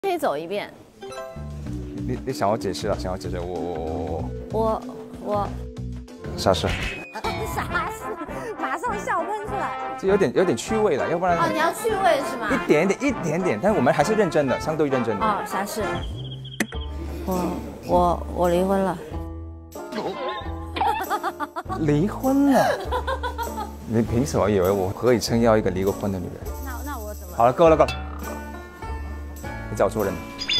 可以走一遍。 你想要解释了，想要解释我啥事？ 啥事？马上笑喷出来。 这有点趣味了，要不然哦，你要趣味是吗？ 一点点，但是我们还是认真的，相对认真的。 哦，啥事？我离婚了。 离婚了？你凭什么以为我可以撑腰一个离过婚的女人？ 那我怎么？ 好了，够了，你找错人了。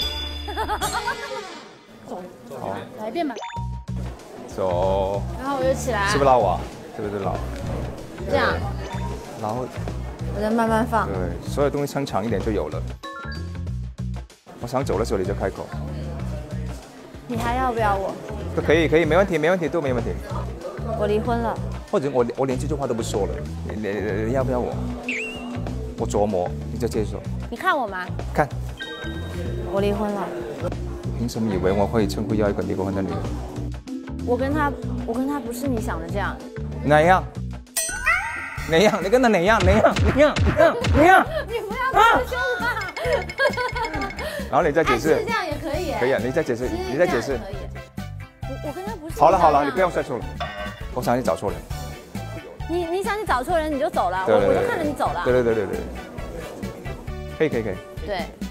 好， 来一遍吧。 走。 然后我就起来。 是不是拉我？是不是拉？ 这样。 然后。 我再慢慢放。 对，所有东西撑长一点就有了。我想走的时候你就开口。 你还要不要我？ 可以，没问题，都没问题。 我离婚了。 或者我连这句话都不说了，你要不要我？我琢磨，你就接受。 你看我吗？ 看。 我离婚了。 凭什么以为我会称呼要一个离过婚的女人？ 我跟他不是你想的这样。 哪样？你跟他哪样？你不要这么凶啊！然后你再解释。 是这样也可以。 可以啊，你再解释。 我跟他不是。 好了，你不要再说了。我想你找错人。 你想你找错人你就走了，我就看着你走了。 对。可以。 对。